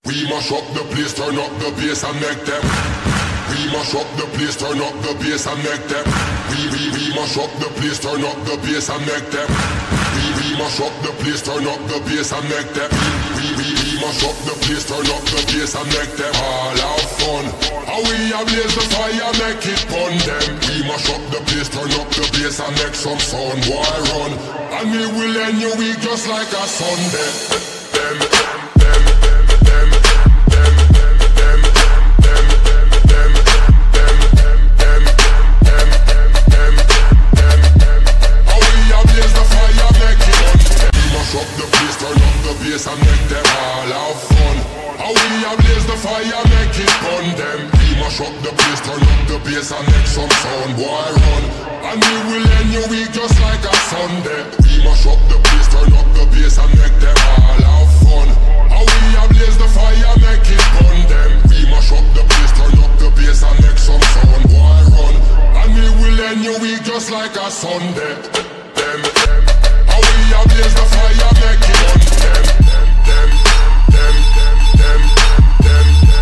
We mash up the place, turn up the bass and make them. We mash up the place, turn up the bass and make them. We mash up the place, turn up the bass and make them. We mash up the place, turn up the bass and make them. We mash up the place, turn up the bass and make them all have fun. How we ablaze the fire, make it burn them. We mash up the place, turn up the bass and make some sound, boy run. And we will end your week just like a Sunday. And make them all have fun. How we ablaze the fire, make it burn them. We mash up the place, turn up the bass and make some sound, boy run. And we will end your week just like a Sunday. We mash up the place, turn up the bass and make them all have fun. How we ablaze the fire, make it burn them. We mash up the place, turn up the bass and make some sound, boy run. And we will end your week just like a Sunday. How we ablaze the fire.